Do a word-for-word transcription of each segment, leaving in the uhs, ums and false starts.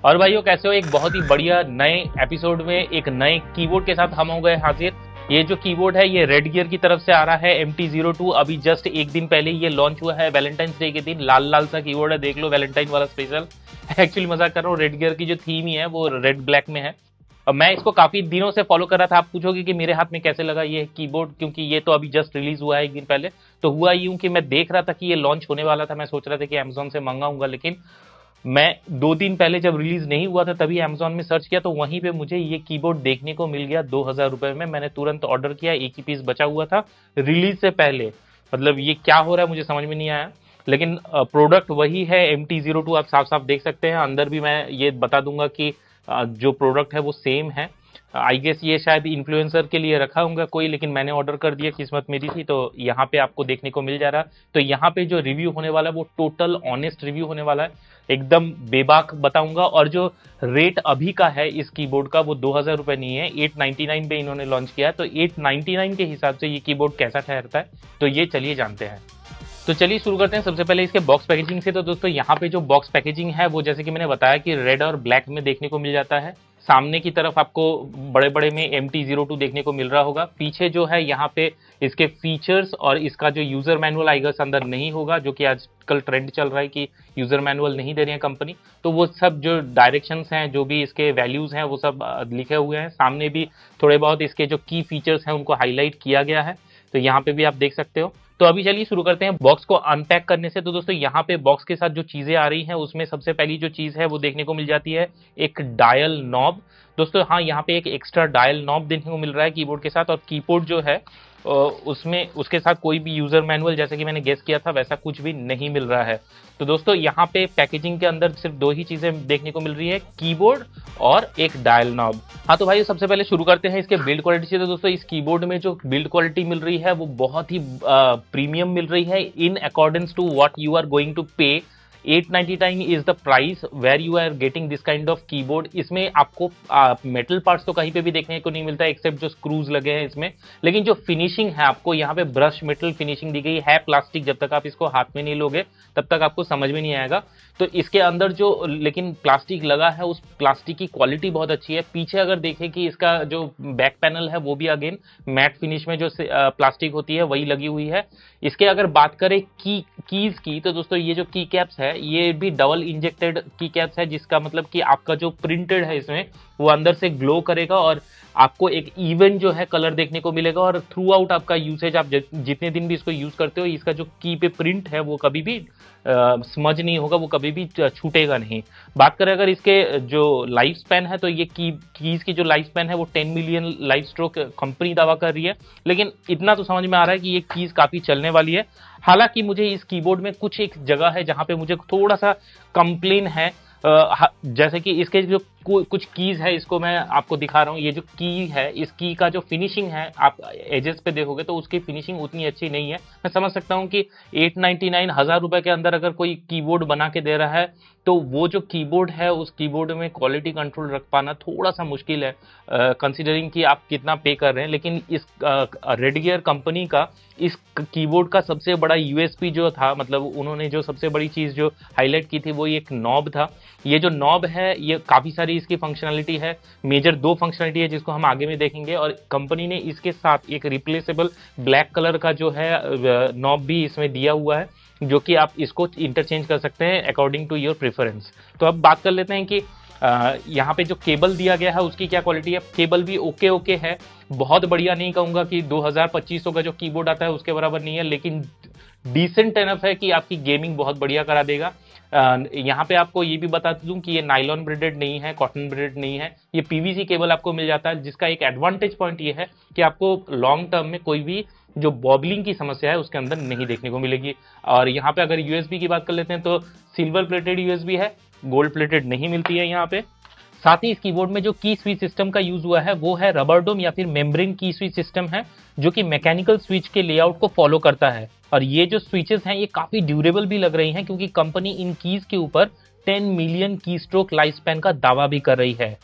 और भाइयों कैसे हो। एक बहुत ही बढ़िया नए एपिसोड में एक नए कीबोर्ड के साथ हम हो गए हाजिर। ये जो कीबोर्ड है ये रेड गियर की तरफ से आ रहा है एम टी ज़ीरो टू। अभी जस्ट एक दिन पहले ये लॉन्च हुआ है वैलेंटाइंस डे के दिन। लाल लाल सा कीबोर्ड है, देख लो वैलेंटाइन वाला स्पेशल। एक्चुअली मजाक कर रहा हूँ, रेड गियर की जो थीम ही है वो रेड ब्लैक में है। और मैं इसको काफी दिनों से फॉलो कर रहा था। आप पूछोगे कि मेरे हाथ में कैसे लगा ये कीबोर्ड, क्योंकि ये तो अभी जस्ट रिलीज हुआ है एक दिन पहले। तो हुआ यूं कि मैं देख रहा था कि ये लॉन्च होने वाला था। मैं सोच रहा था कि अमेजोन से मंगाऊंगा, लेकिन मैं दो दिन पहले जब रिलीज नहीं हुआ था तभी अमेजोन में सर्च किया तो वहीं पे मुझे ये कीबोर्ड देखने को मिल गया दो हजार रुपए में। मैंने तुरंत ऑर्डर किया, एक ही पीस बचा हुआ था रिलीज से पहले। मतलब ये क्या हो रहा है मुझे समझ में नहीं आया, लेकिन प्रोडक्ट वही है एम टी ज़ीरो टू। आप साफ साफ देख सकते हैं। अंदर भी मैं ये बता दूंगा कि अ, जो प्रोडक्ट है वो सेम है। आई गेस ये शायद इन्फ्लुएंसर के लिए रखा होगा कोई, लेकिन मैंने ऑर्डर कर दिया, किस्मत मेरी थी। तो यहाँ पे आपको देखने को मिल जा रहा। तो यहाँ पे जो रिव्यू होने वाला है वो टोटल ऑनेस्ट रिव्यू होने वाला है, एकदम बेबाक बताऊंगा। और जो रेट अभी का है इस कीबोर्ड का वो दो हजार रुपए नहीं है, एट नाइनटी नाइन पे इन्होंने लॉन्च किया है। तो एट नाइनटी नाइन के हिसाब से ये कीबोर्ड कैसा ठहरता है तो ये चलिए जानते हैं। तो चलिए शुरू करते हैं सबसे पहले इसके बॉक्स पैकेजिंग से। तो दोस्तों यहाँ पे जो बॉक्स पैकेजिंग है वो जैसे कि मैंने बताया कि रेड और ब्लैक में देखने को मिल जाता है। सामने की तरफ आपको बड़े बड़े में एम टी ज़ीरो टू देखने को मिल रहा होगा। पीछे जो है यहाँ पे इसके फीचर्स और इसका जो यूजर मैनुअल आएगा अंदर नहीं होगा, जो कि आजकल ट्रेंड चल रहा है कि यूजर मैनुअल नहीं दे रही है कंपनी। तो वो सब जो डायरेक्शंस हैं, जो भी इसके वैल्यूज हैं वो सब लिखे हुए हैं। सामने भी थोड़े बहुत इसके जो की फीचर्स हैं उनको हाईलाइट किया गया है, तो यहाँ पे भी आप देख सकते हो। तो अभी चलिए शुरू करते हैं बॉक्स को अनपैक करने से। तो दोस्तों यहाँ पे बॉक्स के साथ जो चीजें आ रही हैं उसमें सबसे पहली जो चीज है वो देखने को मिल जाती है एक डायल नॉब। दोस्तों हाँ, यहाँ पे एक एक्स्ट्रा डायल नॉब देखने को मिल रहा है कीबोर्ड के साथ। और कीबोर्ड जो है उसमें उसके साथ कोई भी यूजर मैनुअल, जैसे कि मैंने गेस किया था, वैसा कुछ भी नहीं मिल रहा है। तो दोस्तों यहाँ पे पैकेजिंग के अंदर सिर्फ दो ही चीजें देखने को मिल रही है, कीबोर्ड और एक डायल नॉब। हाँ तो भाई सबसे पहले शुरू करते हैं इसके बिल्ड क्वालिटी से। तो दोस्तों इस कीबोर्ड में जो बिल्ड क्वालिटी मिल रही है वो बहुत ही प्रीमियम मिल रही है, in accordance to what you are going to pay. At ninety nine is the price where you are getting this kind of keyboard. इसमें आपको मेटल पार्ट्स तो कहीं पे भी देखने को नहीं मिलता एक्सेप्ट जो स्क्रूज लगे हैं इसमें, लेकिन जो फिनिशिंग है आपको यहाँ पे ब्रश मेटल फिनिशिंग दी गई है। प्लास्टिक जब तक आप इसको हाथ में नहीं लोगे तब तक आपको समझ में नहीं आएगा। तो इसके अंदर जो लेकिन प्लास्टिक लगा है उस प्लास्टिक की क्वालिटी बहुत अच्छी है। पीछे अगर देखें कि इसका जो बैक पैनल है वो भी अगेन मैट फिनिश में जो प्लास्टिक होती है वही लगी हुई है। इसके अगर बात करें की कीज की, तो दोस्तों ये जो की कैप्स है ये भी डबल इंजेक्टेड की कैप्स है, जिसका मतलब कि आपका जो प्रिंटेड है इसमें वो अंदर से ग्लो करेगा और आपको एक इवन जो है कलर देखने को मिलेगा। और थ्रू आउट आपका यूसेज, आप जितने दिन भी इसको यूज करते हो, इसका जो की पे प्रिंट है वो कभी भी स्मज नहीं होगा, वो कभी भी छूटेगा नहीं। बात करें अगर इसके जो लाइफ स्पैन है तो ये की कीज की जो लाइफ स्पैन है वो ten million life stroke company दावा कर रही है, लेकिन इतना तो समझ में आ रहा है कि ये कीज काफी चलने वाली है। हालांकि मुझे इस कीबोर्ड में कुछ एक जगह है जहां पे मुझे थोड़ा सा कंप्लेन है, जैसे कि इसके जो कुछ कीज है, इसको मैं आपको दिखा रहा हूँ। ये जो की है इस की का जो फिनिशिंग है आप एजेस पे देखोगे तो उसकी फिनिशिंग उतनी अच्छी नहीं है। मैं समझ सकता हूँ कि एट नाइनटी नाइन हजार रुपए के अंदर अगर कोई कीबोर्ड बना के दे रहा है तो वो जो कीबोर्ड है उस कीबोर्ड में क्वालिटी कंट्रोल रख पाना थोड़ा सा मुश्किल है, कंसिडरिंग कि आप कितना पे कर रहे हैं। लेकिन इस रेड गियर कंपनी का इस कीबोर्ड का सबसे बड़ा यूएसपी जो था, मतलब उन्होंने जो सबसे बड़ी चीज जो हाईलाइट की थी वो एक नॉब था। ये जो नॉब है ये काफी सारी इसकी फंक्शनलिटी है, मेजर दो फंक्शनलिटी है जिसको हम आगे में देखेंगे। और कंपनी ने इसके साथ एक रिप्लेसेबल ब्लैक कलर का जो है नॉब भी इसमें दिया हुआ है, जो कि आप इसको इंटरचेंज कर सकते हैं अकॉर्डिंग टू योर प्रेफरेंस। तो अब बात कर लेते हैं कि यहाँ पे जो केबल दिया गया है उसकी क्या क्वालिटी है। केबल भी ओके ओके है, बहुत बढ़िया नहीं कहूंगा कि दो हजार पच्चीस सौ का जो कीबोर्ड आता है उसके बराबर नहीं है, लेकिन डिसेंट एनफ है कि आपकी गेमिंग बहुत बढ़िया करा देगा। यहाँ पे आपको ये भी बता दूं कि ये नाइलॉन ब्रेडेड नहीं है, कॉटन ब्रेडेड नहीं है, ये पीवीसी केबल आपको मिल जाता है, जिसका एक एडवांटेज पॉइंट ये है कि आपको लॉन्ग टर्म में कोई भी जो बॉबलिंग की समस्या है उसके अंदर नहीं देखने को मिलेगी। और यहाँ पे अगर यूएसबी की बात कर लेते हैं तो सिल्वर प्लेटेड यूएसबी है, गोल्ड प्लेटेड नहीं मिलती है यहाँ पे। साथ ही इस कीबोर्ड में जो की स्विच सिस्टम का यूज हुआ है वो है रबर डोम या फिर मेम्ब्रेन की स्विच सिस्टम है, जो कि मैकेनिकल स्विच के लेआउट को फॉलो करता है। और ये जो स्विचेस हैं ये काफी ड्यूरेबल भी लग रही हैं, क्योंकि कंपनी इन कीज के ऊपर ten million key stroke life span का दावा भी कर रही है।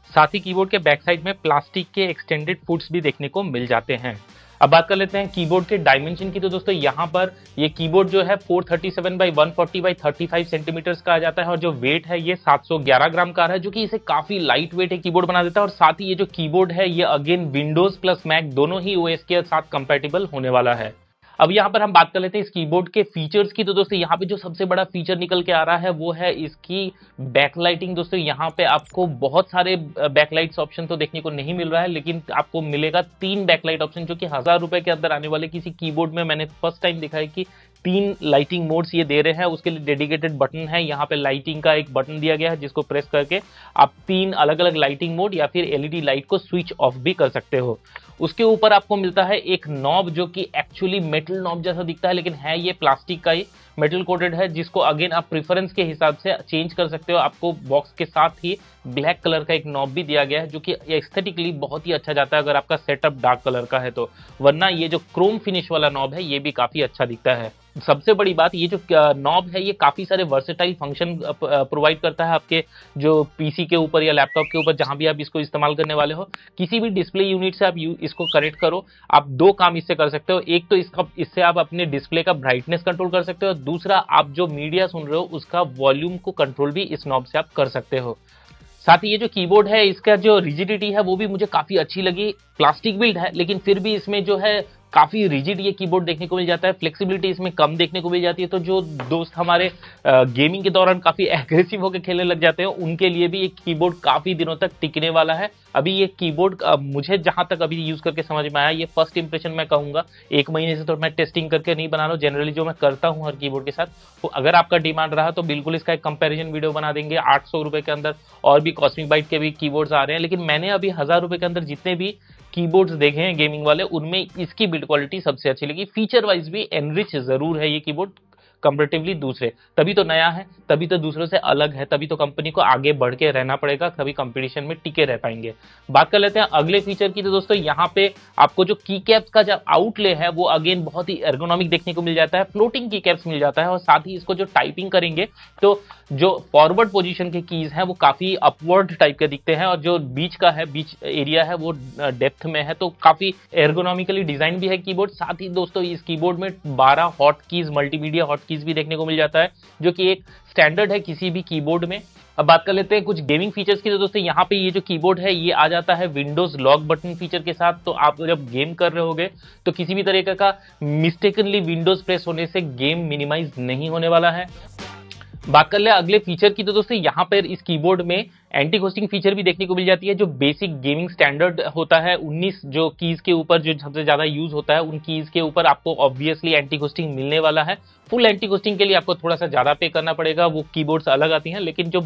साथ ही कीबोर्ड के बैक साइड में प्लास्टिक के एक्सटेंडेड फुट्स भी देखने को मिल जाते हैं। अब बात कर लेते हैं कीबोर्ड के डायमेंशन की। तो दोस्तों यहाँ पर ये कीबोर्ड जो है चार सौ सैंतीस बाई एक सौ चालीस बाई पैंतीस सेंटीमीटर्स का आ जाता है और जो वेट है ये सात सौ ग्यारह ग्राम का है, जो कि इसे काफी लाइट वेट है कीबोर्ड बना देता है। और साथ ही ये जो कीबोर्ड है ये अगेन विंडोज प्लस मैक दोनों ही ओएस के साथ कंपैटिबल होने वाला है। अब यहाँ पर हम बात कर लेते हैं इस कीबोर्ड के फीचर्स की। तो दोस्तों यहाँ पे जो सबसे बड़ा फीचर निकल के आ रहा है वो है इसकी बैकलाइटिंग। दोस्तों यहाँ पे आपको बहुत सारे बैकलाइट्स ऑप्शन तो देखने को नहीं मिल रहा है, लेकिन आपको मिलेगा तीन बैकलाइट ऑप्शन, जो कि हजार रुपए के अंदर आने वाले किसी कीबोर्ड में मैंने फर्स्ट टाइम देखा है कि तीन लाइटिंग मोड्स ये दे रहे हैं। उसके लिए डेडिकेटेड बटन है, यहाँ पे लाइटिंग का एक बटन दिया गया है जिसको प्रेस करके आप तीन अलग अलग लाइटिंग मोड या फिर एलईडी लाइट को स्विच ऑफ भी कर सकते हो। उसके ऊपर आपको मिलता है एक नॉब जो कि एक्चुअली मेटल नॉब जैसा दिखता है, लेकिन है ये प्लास्टिक का ही मेटल कोटेड है, जिसको अगेन आप प्रेफरेंस के हिसाब से चेंज कर सकते हो। आपको बॉक्स के साथ ही ब्लैक कलर का एक नॉब भी दिया गया है जो कि एस्थेटिकली बहुत ही अच्छा जाता है अगर आपका सेटअप डार्क कलर का है तो, वरना ये जो क्रोम फिनिश वाला नॉब है ये भी काफी अच्छा दिखता है। सबसे बड़ी बात, ये जो नॉब है ये काफी सारे वर्सेटाइल फंक्शन प्रोवाइड करता है आपके जो पीसी के ऊपर या लैपटॉप के ऊपर जहां भी आप इसको इस्तेमाल करने वाले हो। किसी भी डिस्प्ले यूनिट से आप इसको कनेक्ट करो, आप दो काम इससे कर सकते हो। एक तो इसका इससे आप अपने डिस्प्ले का ब्राइटनेस कंट्रोल कर सकते हो, दूसरा आप जो मीडिया सुन रहे हो उसका वॉल्यूम को कंट्रोल भी इस नॉब से आप कर सकते हो। साथ ही ये जो कीबोर्ड है इसका जो रिजिडिटी है वो भी मुझे काफी अच्छी लगी। प्लास्टिक बिल्ड है लेकिन फिर भी इसमें जो है काफी रिजिड ये कीबोर्ड देखने को मिल जाता है, फ्लेक्सिबिलिटी इसमें कम देखने को मिल जाती है। तो जो दोस्त हमारे गेमिंग के दौरान काफी एग्रेसिव होकर खेलने लग जाते हैं उनके लिए भी ये कीबोर्ड काफी दिनों तक टिकने वाला है। अभी ये कीबोर्ड मुझे जहां तक अभी यूज करके समझ में आया, ये फर्स्ट इंप्रेशन मैं कहूंगा, एक महीने से तो मैं टेस्टिंग करके नहीं बना रहा हूँ, जनरली जो मैं करता हूँ हर कीबोर्ड के साथ। तो अगर आपका डिमांड रहा तो बिल्कुल इसका एक कंपेरिजन वीडियो बना देंगे। आठ सौ रुपए के अंदर और भी कॉस्मिक बाइट के भी कीबोर्ड्स आ रहे हैं, लेकिन मैंने अभी हजार रुपए के अंदर जितने भी कीबोर्ड्स देखे हैं गेमिंग वाले उनमें इसकी बिल्ड क्वालिटी सबसे अच्छी लगी। फीचर वाइज भी एनरिच जरूर है ये कीबोर्ड कंपैरेटिवली दूसरे, तभी तो नया है, तभी तो दूसरों से अलग है, तभी तो कंपनी को आगे बढ़ के रहना पड़ेगा, तभी कंपटीशन में टिके रह पाएंगे। बात कर लेते हैं अगले फीचर की। तो दोस्तों यहाँ पे आपको जो की कैप्स का जो आउटले है वो अगेन बहुत ही एर्गोनॉमिक देखने को मिल जाता है, फ्लोटिंग की कैप्स मिल जाता है। और साथ ही इसको जो टाइपिंग करेंगे तो जो फॉरवर्ड पोजीशन के कीज हैं वो काफी अपवर्ड टाइप के दिखते हैं, और जो बीच का है, बीच एरिया है वो डेप्थ में है, तो काफी एर्गोनॉमिकली डिजाइन भी है कीबोर्ड। साथ ही दोस्तों इस कीबोर्ड में बारह hot keys, multimedia hot keys भी देखने को मिल जाता है, जो कि एक स्टैंडर्ड है किसी भी कीबोर्ड में। अब बात कर लेते हैं कुछ गेमिंग फीचर्स की। तो दोस्तों यहाँ पे ये जो कीबोर्ड है ये आ जाता है विंडोज लॉक बटन फीचर के साथ। तो आप जब गेम कर रहे होगे तो किसी भी तरीके का मिस्टेकनली विंडोज प्रेस होने से गेम मिनिमाइज नहीं होने वाला है। बात कर ले अगले फीचर की। तो दोस्तों यहाँ पर इस कीबोर्ड में एंटी घोस्टिंग फीचर भी देखने को मिल जाती है, जो बेसिक गेमिंग स्टैंडर्ड होता है। उन्नीस जो कीज के ऊपर जो सबसे ज्यादा यूज होता है उन कीज के ऊपर आपको ऑब्वियसली एंटी घोस्टिंग मिलने वाला है। फुल एंटी घोस्टिंग के लिए आपको थोड़ा सा ज्यादा पे करना पड़ेगा, वो कीबोर्ड्स अलग आती हैं, लेकिन जो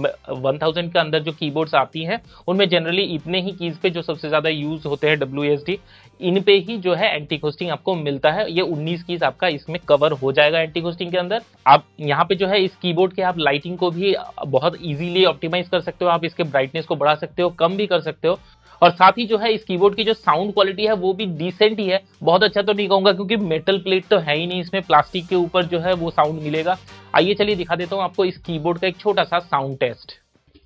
वन थाउजेंड के अंदर जो कीबोर्ड्स आती हैं उनमें जनरली इतने ही कीज पे जो सबसे ज्यादा यूज होते हैं डब्ल्यू एस डी, इन पे ही जो है एंटी घोस्टिंग आपको मिलता है। ये उन्नीस कीज आपका इसमें कवर हो जाएगा एंटी घोस्टिंग के अंदर। आप यहाँ पे जो है इस कीबोर्ड के आप लाइटिंग को भी बहुत इजीली ऑप्टिमाइज कर सकते हो, आप इसके ब्राइटनेस को बढ़ा सकते हो, कम भी कर सकते हो। और साथ ही जो है इस कीबोर्ड की जो साउंड क्वालिटी है वो भी डिसेंट ही है, बहुत अच्छा तो नहीं कहूंगा क्योंकि मेटल प्लेट तो है ही नहीं इसमें, प्लास्टिक के ऊपर जो है वो साउंड मिलेगा। आइए चलिए दिखा देता हूं आपको इस कीबोर्ड का एक छोटा सा साउंड टेस्ट।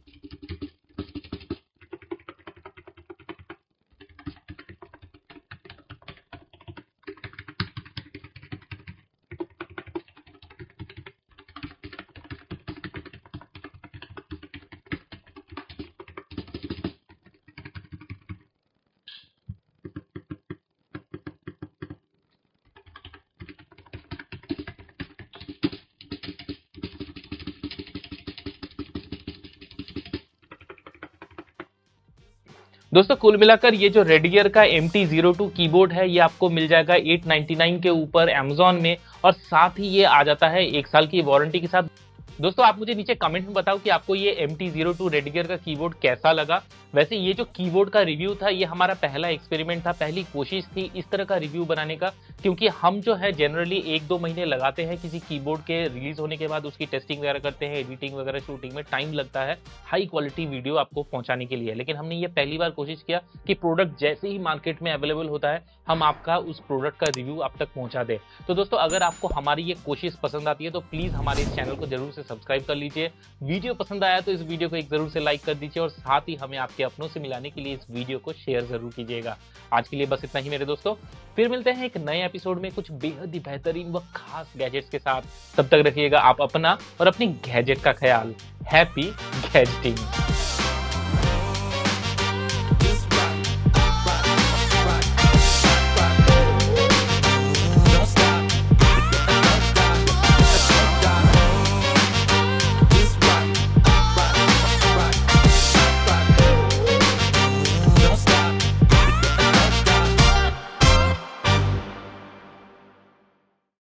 दोस्तों कुल मिलाकर ये जो रेडगियर का M T zero two keyboard है ये आपको मिल जाएगा आठ सौ निन्यानवे के ऊपर अमेज़न में, और साथ ही ये आ जाता है एक साल की वारंटी के साथ। दोस्तों आप मुझे नीचे कमेंट में बताओ कि आपको ये M T zero two Redgear का कीबोर्ड कैसा लगा। वैसे ये जो कीबोर्ड का रिव्यू था ये हमारा पहला एक्सपेरिमेंट था, पहली कोशिश थी इस तरह का रिव्यू बनाने का, क्योंकि हम जो है जनरली एक दो महीने लगाते हैं किसी कीबोर्ड के रिलीज होने के बाद, उसकी टेस्टिंग वगैरह करते हैं, एडिटिंग वगैरह शूटिंग में टाइम लगता है हाई क्वालिटी वीडियो आपको पहुंचाने के लिए। लेकिन हमने ये पहली बार कोशिश किया कि प्रोडक्ट जैसे ही मार्केट में अवेलेबल होता है हम आपका उस प्रोडक्ट का रिव्यू आप तक पहुंचा दे। तो दोस्तों अगर आपको हमारी ये कोशिश पसंद आती है तो प्लीज हमारे इस चैनल को जरूर से सब्सक्राइब कर लीजिए। वीडियो पसंद आया तो इस वीडियो को एक जरूर से लाइक कर दीजिए और साथ ही हमें आपके अपनों से मिलाने के लिए इस वीडियो को शेयर जरूर कीजिएगा। आज के लिए बस इतना ही मेरे दोस्तों, फिर मिलते हैं एक नए एपिसोड में कुछ बेहद ही बेहतरीन व खास गैजेट्स के साथ। तब तक रखिएगा आप अपना और अपनी गैजेट का ख्याल। हैप्पी गैजेटिंग।